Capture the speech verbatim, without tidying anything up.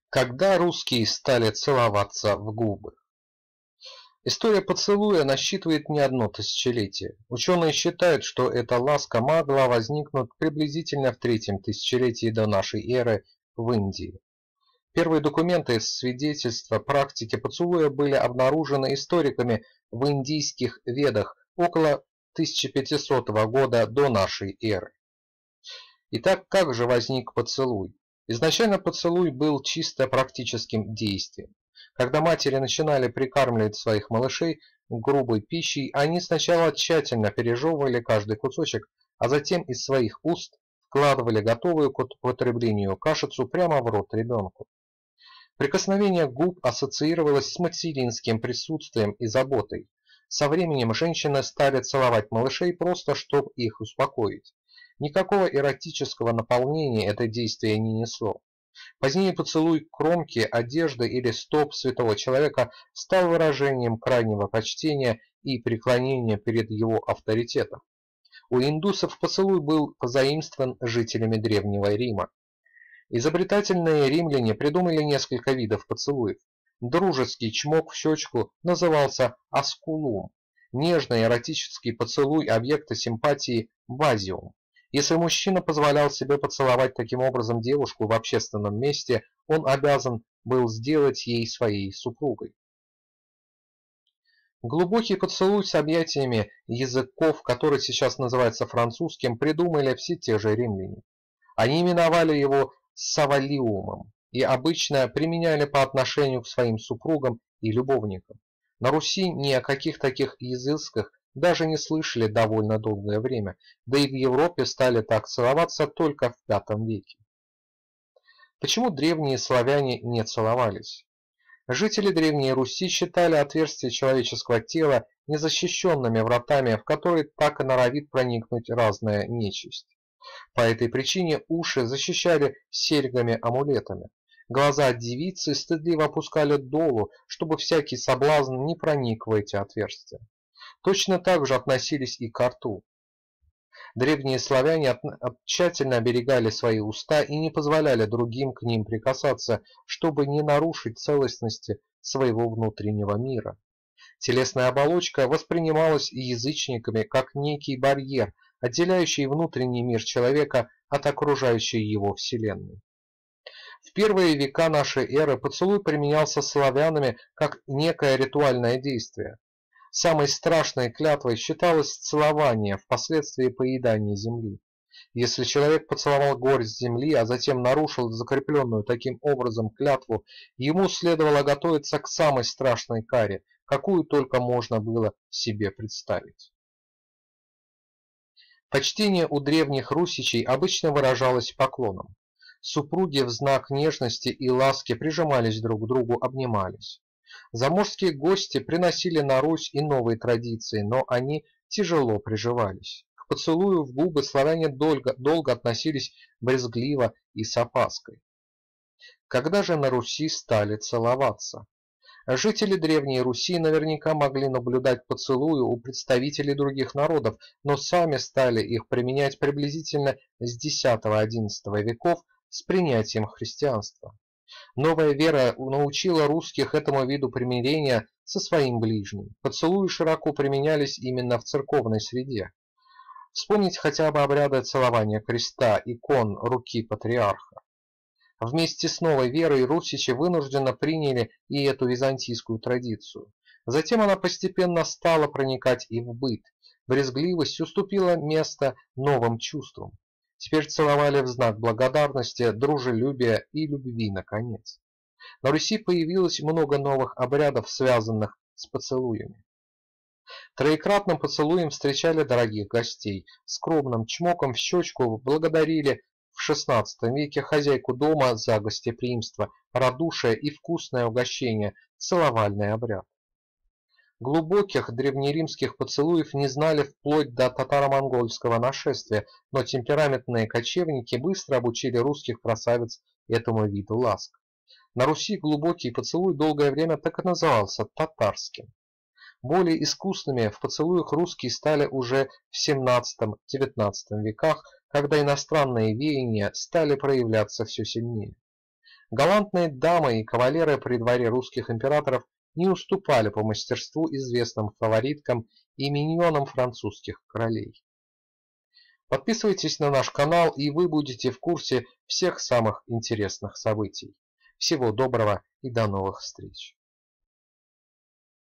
Когда русские стали целоваться в губы. История поцелуя насчитывает не одно тысячелетие. Ученые считают, что эта ласка могла возникнуть приблизительно в третьем тысячелетии до нашей эры в Индии. Первые документы свидетельства практики поцелуя были обнаружены историками в индийских ведах около тысяча пятисотого года до нашей эры. Итак, как же возник поцелуй? Изначально поцелуй был чисто практическим действием. Когда матери начинали прикармливать своих малышей грубой пищей, они сначала тщательно пережевывали каждый кусочек, а затем из своих уст вкладывали готовую к употреблению кашицу прямо в рот ребенку. Прикосновение губ ассоциировалось с материнским присутствием и заботой. Со временем женщины стали целовать малышей просто, чтобы их успокоить. Никакого эротического наполнения это действие не несло. Позднее поцелуй кромки, одежды или стоп святого человека стал выражением крайнего почтения и преклонения перед его авторитетом. У индусов поцелуй был позаимствован жителями Древнего Рима. Изобретательные римляне придумали несколько видов поцелуев. Дружеский чмок в щечку назывался аскулум, нежный эротический поцелуй объекта симпатии – базиум. Если мужчина позволял себе поцеловать таким образом девушку в общественном месте, он обязан был сделать ей своей супругой. Глубокий поцелуй с объятиями языков, который сейчас называется французским, придумали все те же римляне. Они именовали его савалиумом и обычно применяли по отношению к своим супругам и любовникам. На Руси ни о каких таких изысках даже не слышали довольно долгое время, да и в Европе стали так целоваться только в пятом веке. Почему древние славяне не целовались? Жители Древней Руси считали отверстия человеческого тела незащищенными вратами, в которые так и норовит проникнуть разная нечисть. По этой причине уши защищали серьгами-амулетами. Глаза девицы стыдливо опускали долу, чтобы всякий соблазн не проник в эти отверстия. Точно так же относились и к рту. Древние славяне тщательно оберегали свои уста и не позволяли другим к ним прикасаться, чтобы не нарушить целостности своего внутреннего мира. Телесная оболочка воспринималась язычниками как некий барьер, отделяющий внутренний мир человека от окружающей его вселенной. В первые века нашей эры поцелуй применялся славянами как некое ритуальное действие. Самой страшной клятвой считалось целование, впоследствии поедание земли. Если человек поцеловал горсть земли, а затем нарушил закрепленную таким образом клятву, ему следовало готовиться к самой страшной каре, какую только можно было себе представить. Почтение у древних русичей обычно выражалось поклоном. Супруги в знак нежности и ласки прижимались друг к другу, обнимались. Заморские гости приносили на Русь и новые традиции, но они тяжело приживались. К поцелую в губы славяне долго, долго относились брезгливо и с опаской. Когда же на Руси стали целоваться? Жители Древней Руси наверняка могли наблюдать поцелуи у представителей других народов, но сами стали их применять приблизительно с десятого-одиннадцатого веков с принятием христианства. Новая вера научила русских этому виду примирения со своим ближним. Поцелуи широко применялись именно в церковной среде. Вспомнить хотя бы обряды целования креста, икон, руки патриарха. Вместе с новой верой русичи вынужденно приняли и эту византийскую традицию. Затем она постепенно стала проникать и в быт. Брезгливость уступила место новым чувствам. Теперь целовали в знак благодарности, дружелюбия и любви, наконец. На Руси появилось много новых обрядов, связанных с поцелуями. Троекратным поцелуем встречали дорогих гостей, скромным чмоком в щечку благодарили в шестнадцатом веке хозяйку дома за гостеприимство, радушие и вкусное угощение, целовальный обряд. Глубоких древнеримских поцелуев не знали вплоть до татаро-монгольского нашествия, но темпераментные кочевники быстро обучили русских красавиц этому виду ласк. На Руси глубокий поцелуй долгое время так и назывался татарским. Более искусными в поцелуях русские стали уже в семнадцатом-девятнадцатом веках, когда иностранные веяния стали проявляться все сильнее. Галантные дамы и кавалеры при дворе русских императоров не уступали по мастерству известным фавориткам и миньонам французских королей. Подписывайтесь на наш канал, и вы будете в курсе всех самых интересных событий. Всего доброго и до новых встреч!